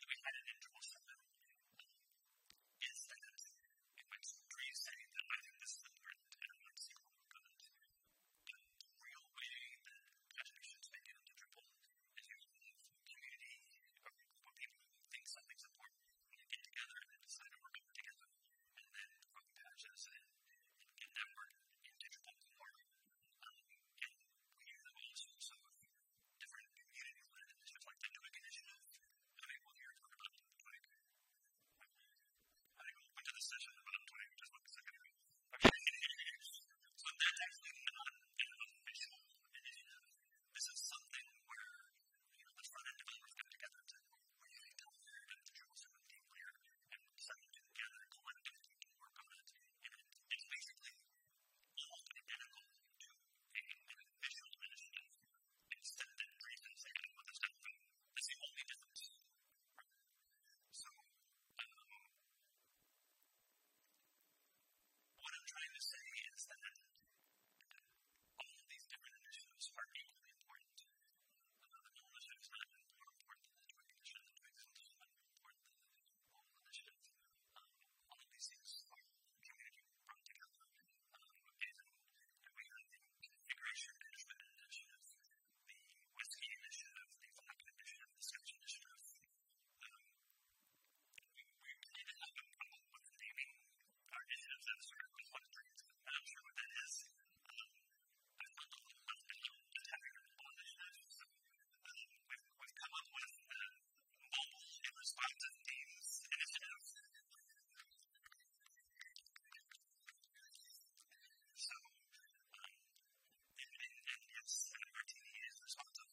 that we had in Drupal 7 is that it might pretty say that I think this is important and I want to see more work on it. But the real way that contributions make it into Drupal is usually community or people who think something's important and they get together and decide to work on it together and then put patches and get that work into Drupal more. And we have all sorts of different community-led initiatives like the Twig initiative. How many people here talk about Twig? How many people went to the session about Twig just like a second ago? Okay. So that's actually not an official initiative. This is something where the front-end developers got together and said, we're getting down there and the Drupal 7 team layer and decided to together collectively to work on it. And it's basically almost identical to an official initiative. Instead of the reason saying I want this to happen, that's the only difference. So, what I'm trying to say is that all of these different initiatives are equally important. The whole initiative is not more important than the Twig initiative. The Twig initiative is not more important than the whole initiative. All of these things are community brought together. And we have the configuration management initiative, the whiskey initiative, the black initiative, the search initiative. We kind of have a problem with naming our initiatives as sort of clusters. I'm not sure what that is. I felt a little left out just having multiple initiatives. So we've come up with mobile and responsive themes initiative. So, and yes, our team is responsive.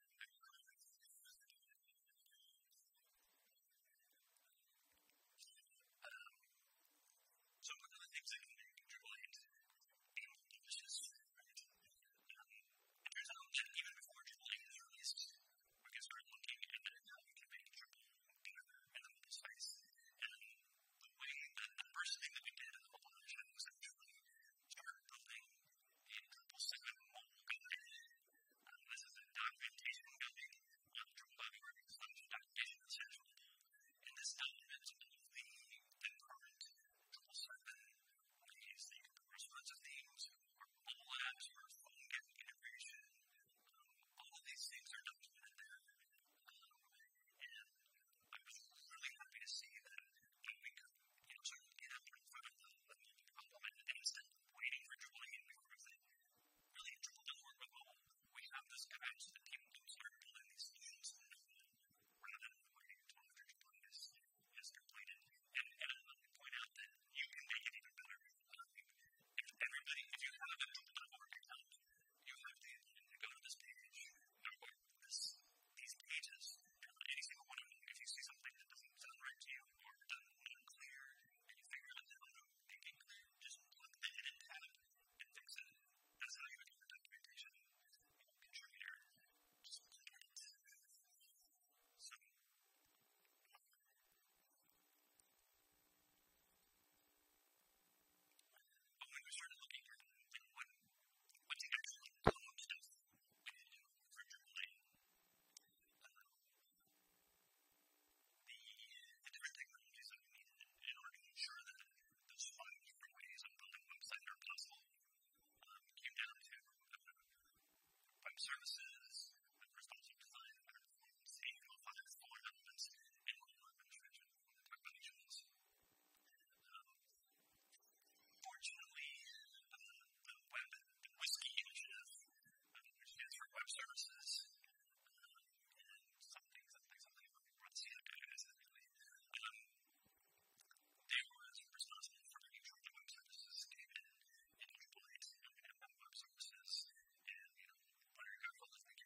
So one of the things that can make Drupal 8 delicious, right? It turns out that even before Drupal 8 is released, we can start looking at how we can make Drupal better in the mobile space. And the way that the first thing that we did in the mobile initiative was actually start building a Drupal 7 mobile guide. This is a documentation guide on Drupal.org/documentation / mobile. And this documents all of the current Drupal 7 ways that you can put responsive themes or mobile apps or phone giving integration. All of these things are documented there. And I was really happy to see that we could sort of get out in front of the mobile development and instead of waiting for Drupal 8 to prove that really Drupal does work with mobile. We have this guide so that people can start building these solutions rather than waiting until after Drupal 8 is completed. And I'd like to point out that you can make it even better. If you have a Drupal.org account, you have the ability to go to this page, or these pages, any single one of them. If you see something that doesn't sound right to you or doesn't look clear, and you figure out how to make it clear, just click the edit tab and fix it. That's how you become a documentation contributor. Just click it. So, but when we started looking at what's the actual code stuff we need to do for Drupal 8, the different technologies that we needed in order to ensure that those 5 different ways of building websites are possible came down to web services, responsive design, platforms, HTML5, full elements, and mobile administration. We'll talk about each of those. Fortunately, the whiskey initiative, which stands for web services, and something, what's the other guy exactly? They were responsible for making sure the web services came in Drupal 8, and we have web services, and what are your goals?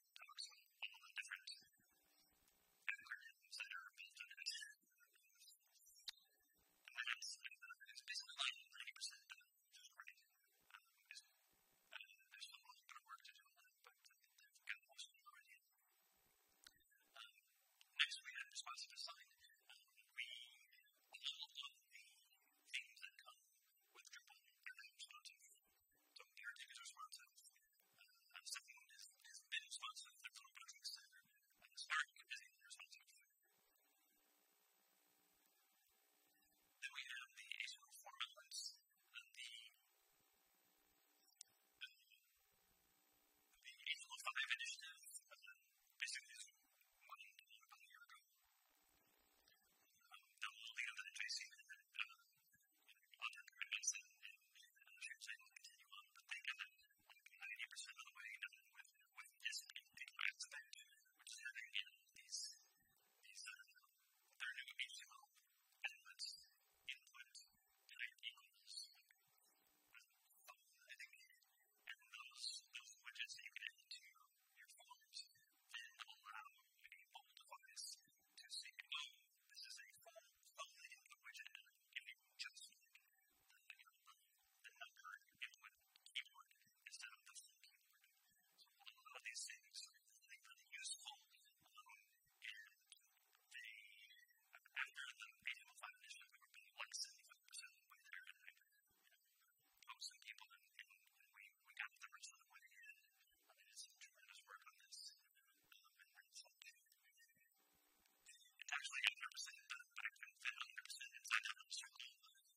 actually I've never seen that back end fit 100% inside out of the circle.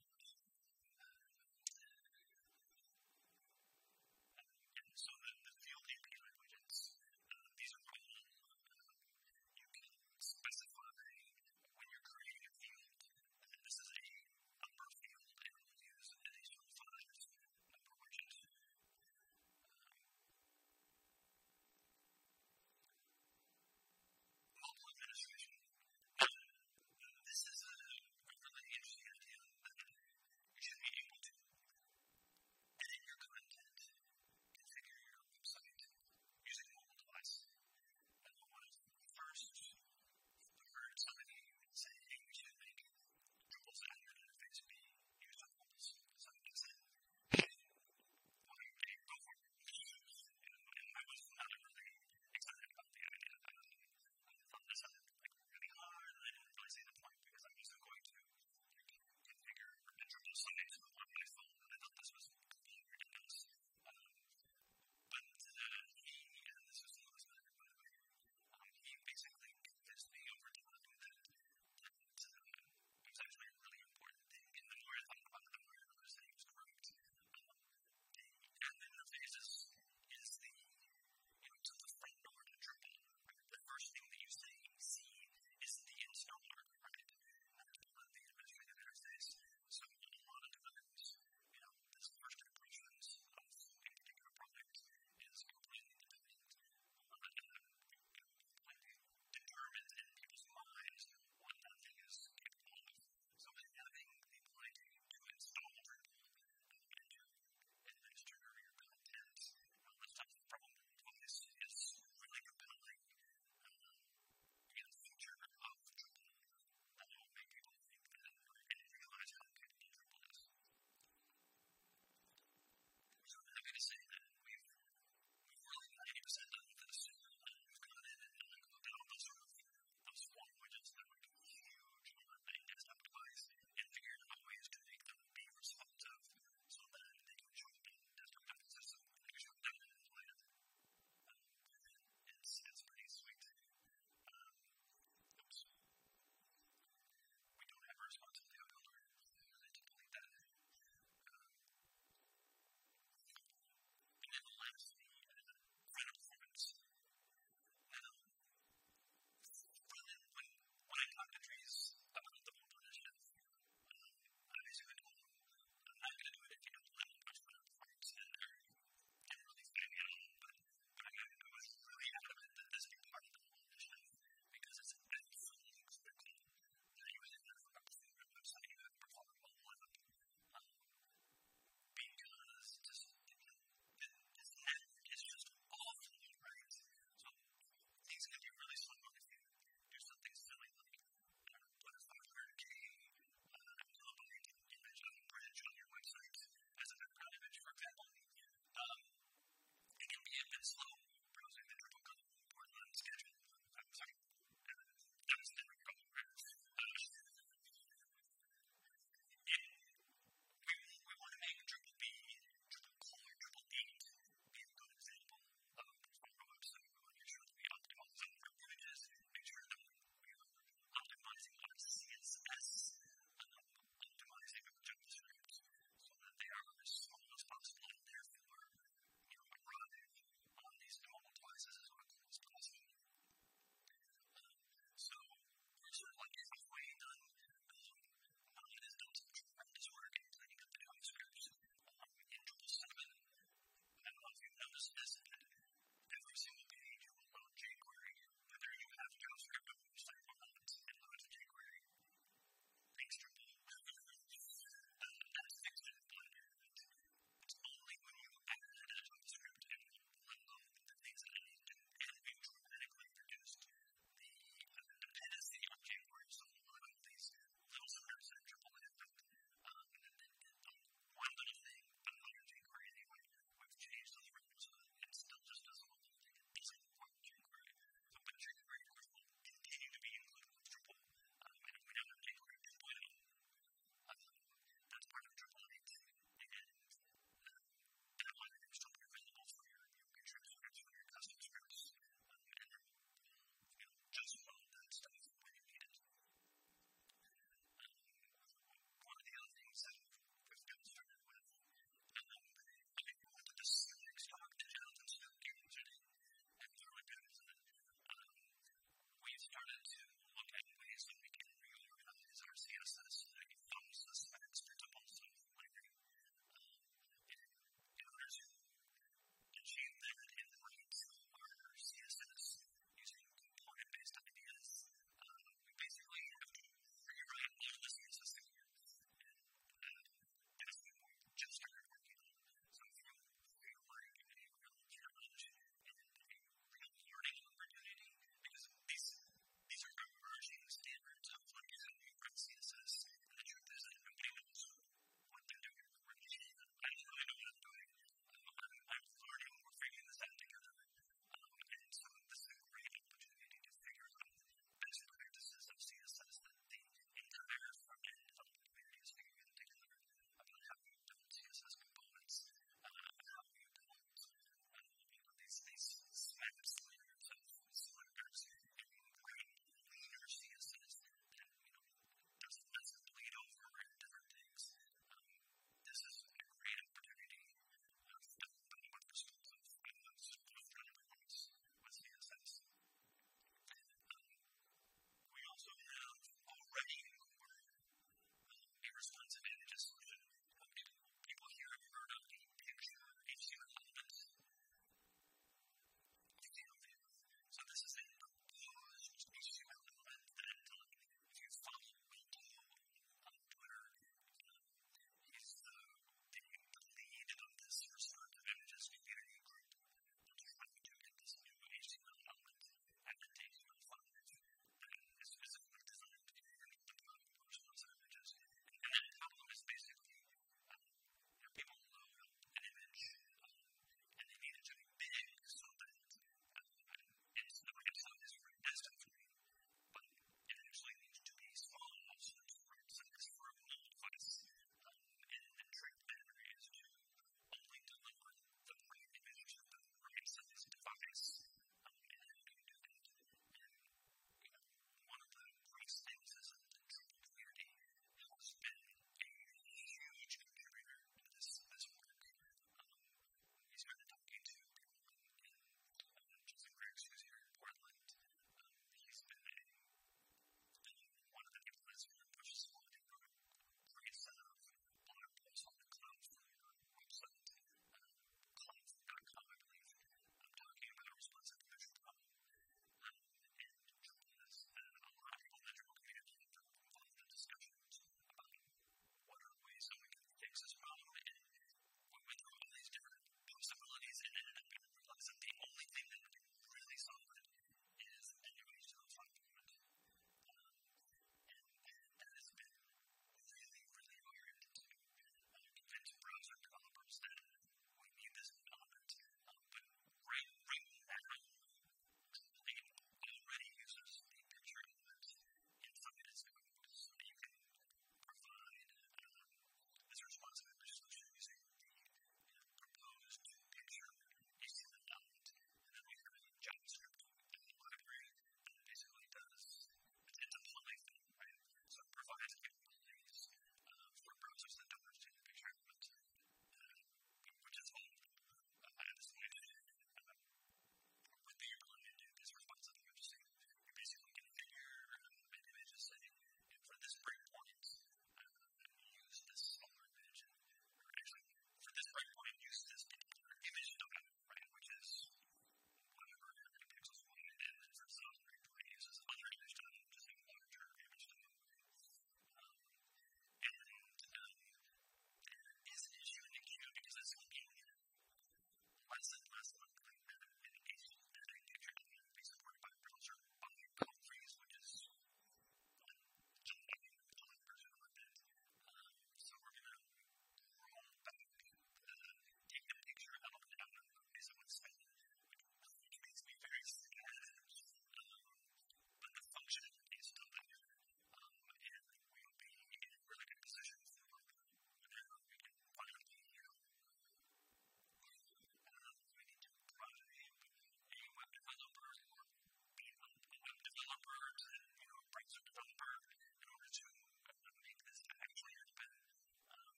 And so the field API widgets, these are all you can specify when you're creating a field. This is a number field, and we'll use an HTML5 number widget. Mobile administration.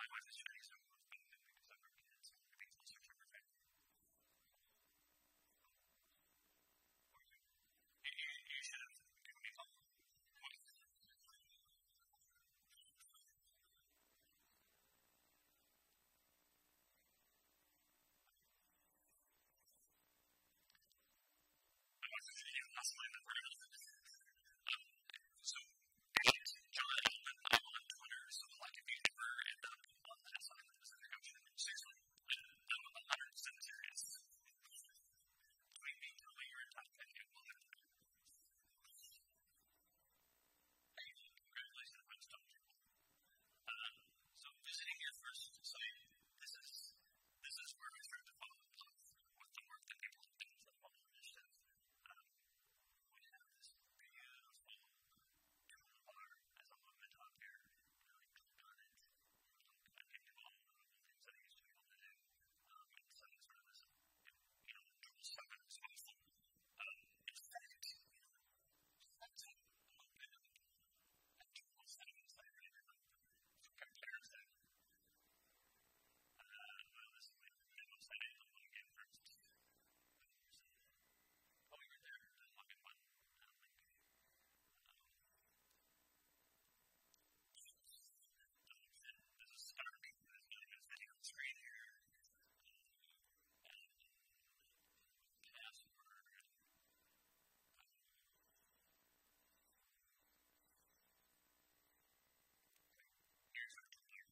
my wife is Chinese, so we've been because of our kids. I think it's also from her family. You should have given me a call. My wife is Chinese, and that's my number. So, John Edelman, I'm on Twitter, so like if you ever end up on that side of the Pacific Ocean, seriously, I'm 100% serious. Tweet me, tell me you're in touch with me, we'll have that. Congratulations on Stone Drupal. So visiting your first site, this is where I started to fall in love with the work that people have done with the mobile initiative. We have this beautiful toolbar as a movement top here. I click on it, and I can do all the things that I used to be able to do. And so it's sort of this, Drupal 7 is awesome. In fact, that's a little bit of Drupal 7 is like really good for comparison. This is my website. I'm looking at first. Oh, you're there. Just look at one. This is Stark. There's really good video on the screen here. Password. Here's our computer.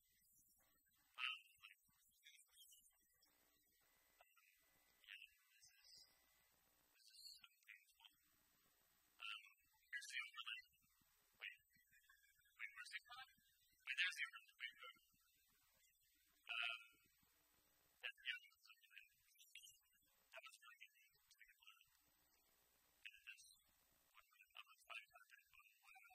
This is so painful. Here's the overlay. Wait, where's the overlay? Wait, there's the overlay. Wait, go. That's the overlay. That was really easy to be able to edit this. What would it upload 500? Wow.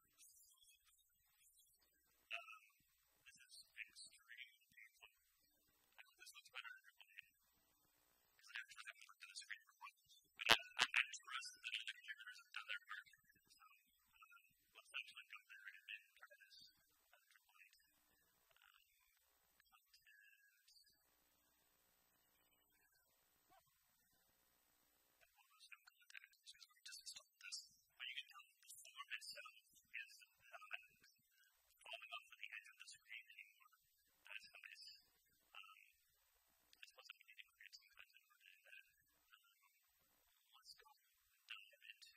This is extremely painful. I hope this looks better in Drupal 8. Because I actually haven't looked at the screen for a while. But I trust that other contributors have done their work. So let's actually go there and try this on Drupal 8. Content. And all those no contact. So we just installed this. But you can tell the form itself is not falling off of the edge of the screen anymore. That's nice. I suppose I need to create some content for doing that. Let's go dive into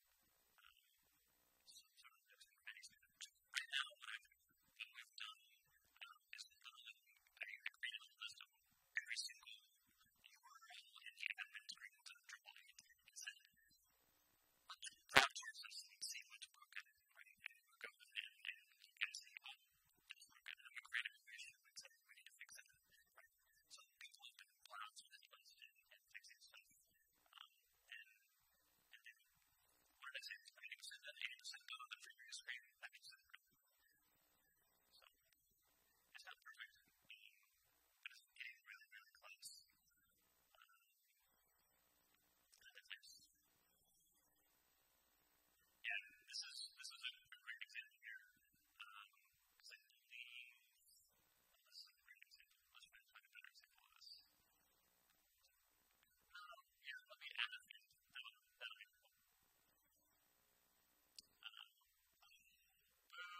some sort of notes and credits. Right now, what we've done is literally I created a list of every single URL in the admin screen to Drupal 8 and said, let's grab sources and see what's broken, right? And we go in and you can see, oh, it's broken. And we create a new issue and say, we need to fix it, right? So people have been browsing this list and fixing stuff. And then what did I say? 90% that 80% of the previous screen, that means it's good. So it's not perfect, but it's getting really, really close. Yeah, this is a great example here. Because I believe this is a great example. Let's try to find a better example of this. Yeah, let me add a field. That'll be cool.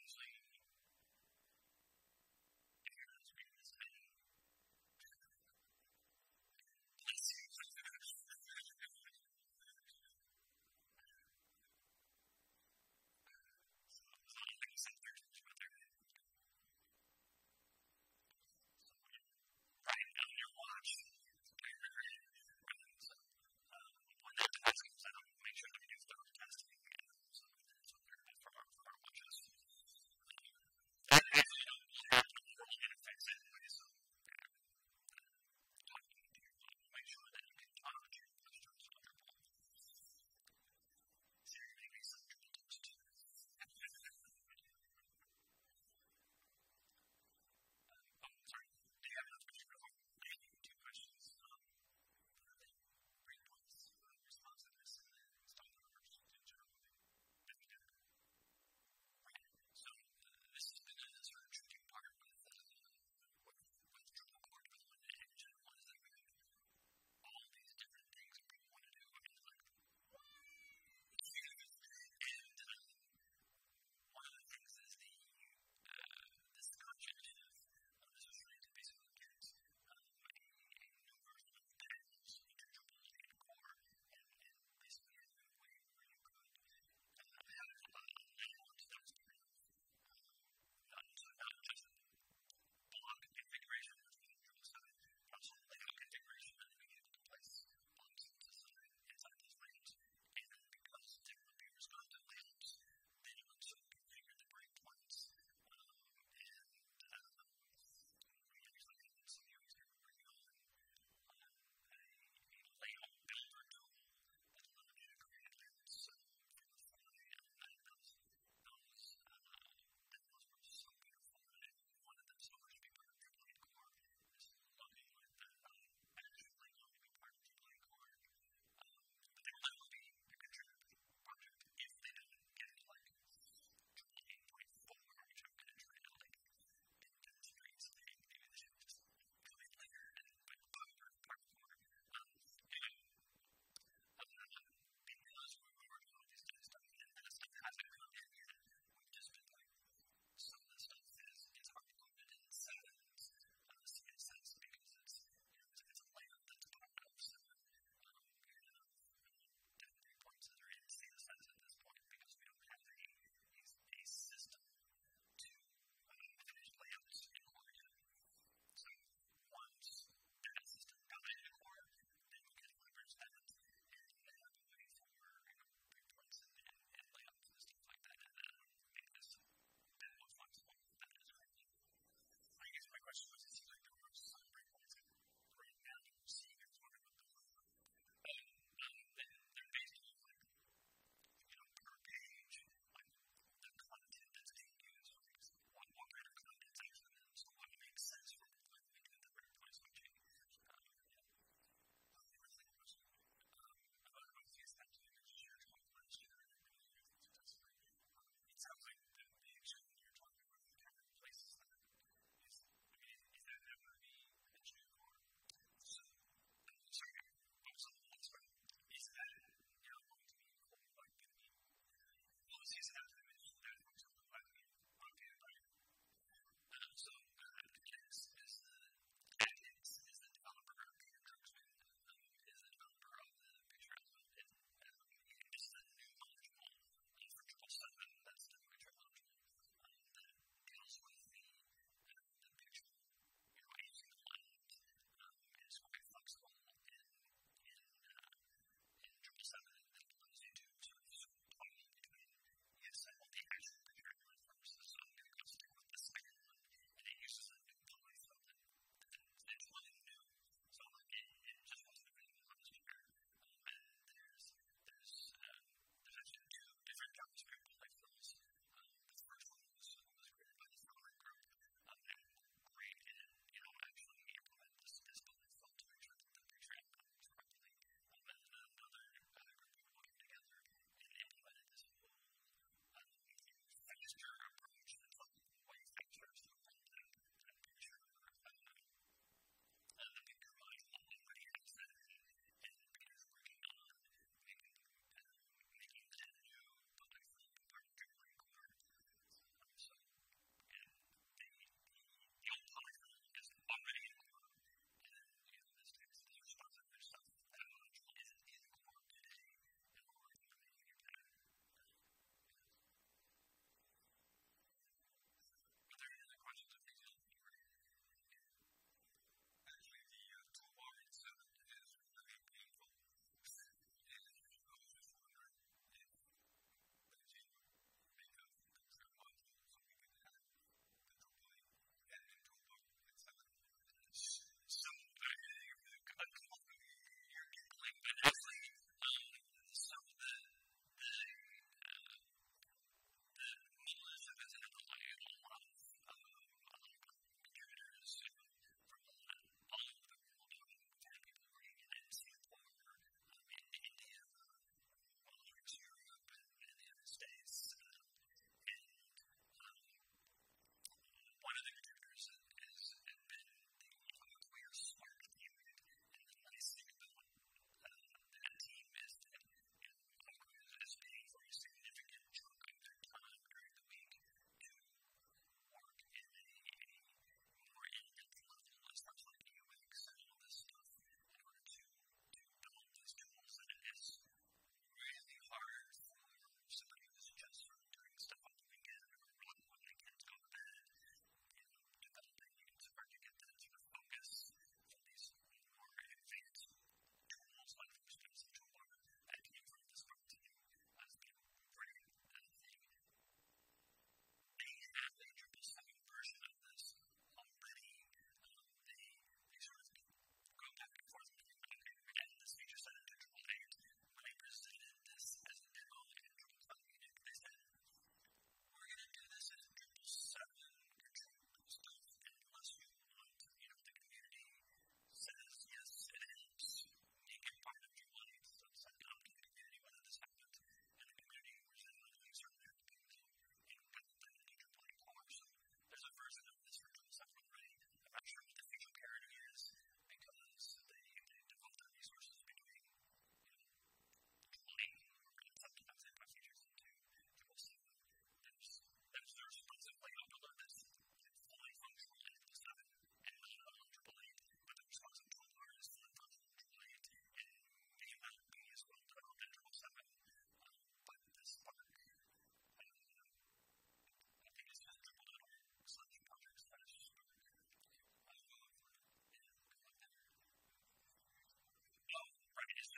obviously, if you're not speaking this time, let's see. So, I think it's something to talk about there. Right now, your watch, when that task comes out, make sure that we do thorough testing again. So for our watches. That actually will have no formal interface anyway, so talking to your watch, make sure that you can talk to your watch to its Drupal. So you're going to get some Drupal tips too.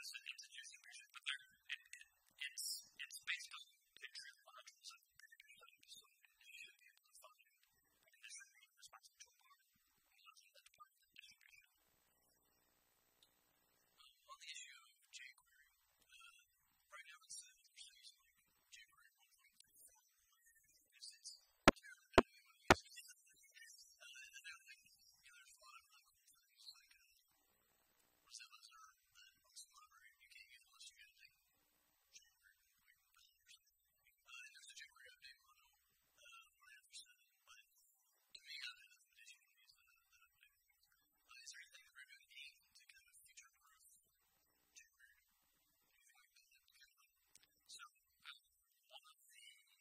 it's a juicy version, but it's based on picture modules of so you should be able to find and distribute responsive toolbar modules that's part of the distribution. On the issue of jQuery, right now it's using like jQuery 1.4. It's terrible that we want to use it. And then there's a lot of really cool things like Mozilla's or the host library. You can't use unless you're using jQuery 1.1 or something. And there's a jQuery update module for Anderson. But to me, I have an issue to use that update. Is there anything that we're doing to kind of future-proof jQuery? Anything like that? So, one of the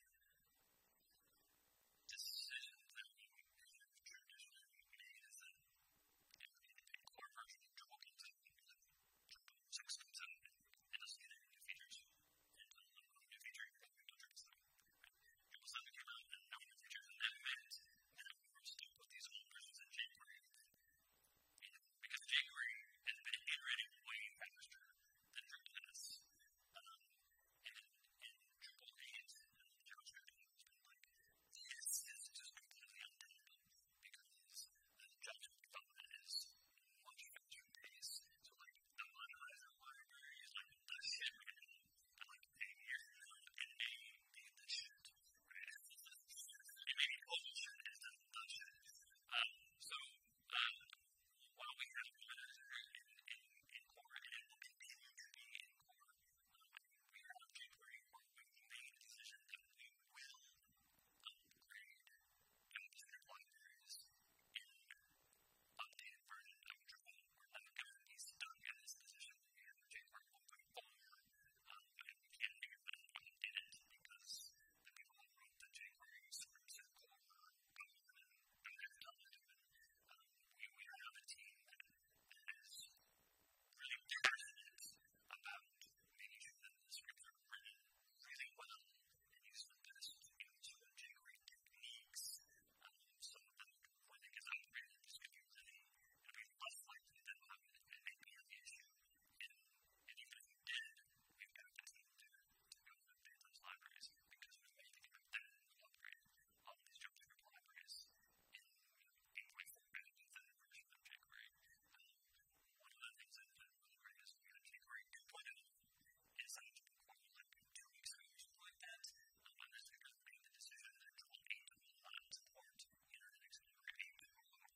decisions that we have traditionally made is that the core version of Drupal comes out in Drupal 6 comes out and doesn't get any new features until the new feature comes out in Drupal 7. Drupal 7 came out and no new features, and that meant that we were still put these old versions in jQuery. Because jQuery has been iterating way faster than Drupal has. And Drupal 8 and JavaScript has been like, this is just completely untenable because JavaScript development is much faster paced. So like the modulator library is like the shit right now. And like 8 years from now, it may be the shit. Right? It may be old shit instead of the shit. So while we have in core and it will continue to be in core, we are on jQuery where we made a decision that we will upgrade JavaScript libraries in updated version of Drupal. We're not going to be stuck in this position where we have jQuery 1.4 and we can't figure that update it because the people who wrote the jQuery scripts in core don't have done it. We have a team that is really passionate about making sure that the scripts are written really well and use the best jQuery techniques so that when it gets upgraded, it's going to be really, it'll be less likely that it may be an issue. And even if we did, we've got the team to go and update those libraries because we may think about that and we'll upgrade all of these JavaScript libraries in 8.4 version of jQuery. One of the things that really great is we had jQuery 2.0 inside Drupal core like 2 weeks ago or something like that. And this week we made the decision that Drupal 8 will not support Internet Explorer 8.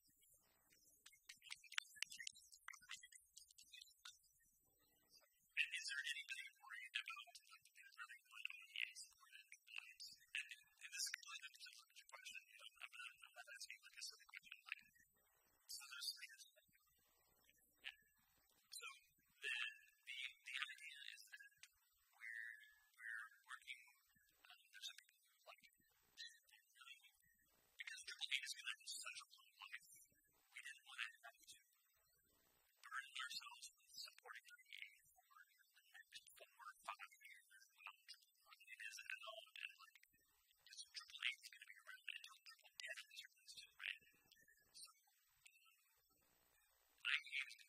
And is there anybody worried about like running one OEA supported Drupal 8? And this is completely different from your question. I'm not asking like a silly question. Like, so there's things. Yeah. So the idea is that we're working. There's some people who like they really because Drupal 8 is going to have such a long life. We didn't want to have to burden ourselves with supporting OEA for the next 4 or 5 years while Drupal it is at all. And like because Drupal 8 is going to be around until Drupal 10 is released, right? So I use